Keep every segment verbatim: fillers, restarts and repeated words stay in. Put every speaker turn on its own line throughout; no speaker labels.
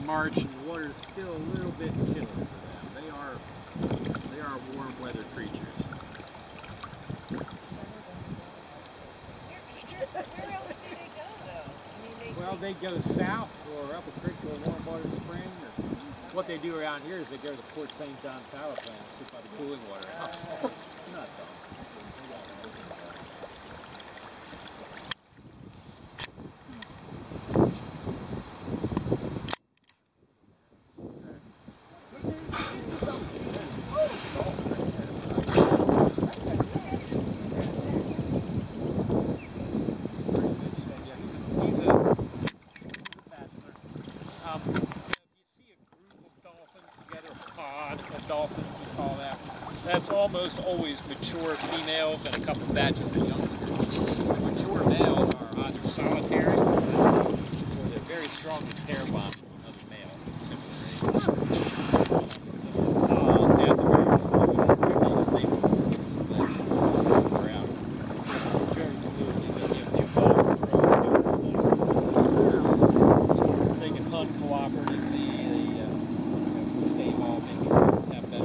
March, and the water is still a little bit chilly for them. They are they are warm weather creatures.
Where else do they go though? I mean, they,
Well, they go south or up a creek to a warm water spring. Or what they do around here is they go to the Port Saint John power plant and sit by the cooling water house. Not though. Dolphins, we call that. That's almost always mature females and a couple batches of youngsters. The mature males are either solitary or they're very strong in pair bond with another male. Similar uh, has a very slow around very fluidly. They give two balls they can hunt cooperatively. They uh, stay all maybe.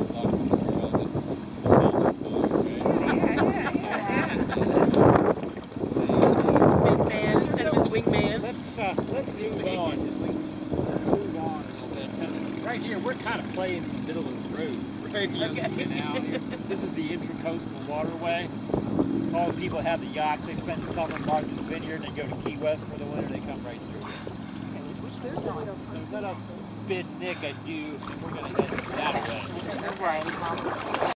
Let's uh, let's move on. Let's move on a little bit. Because right here, we're kind of playing in the middle of the road. Right here, okay. Out here. This is the intracoastal waterway. All the people have the yachts. They spend the summer marking the vineyard. They go to Key West for the winter. They come right through. Which they're going. So let us bid Nick adieu. We're going to head that way.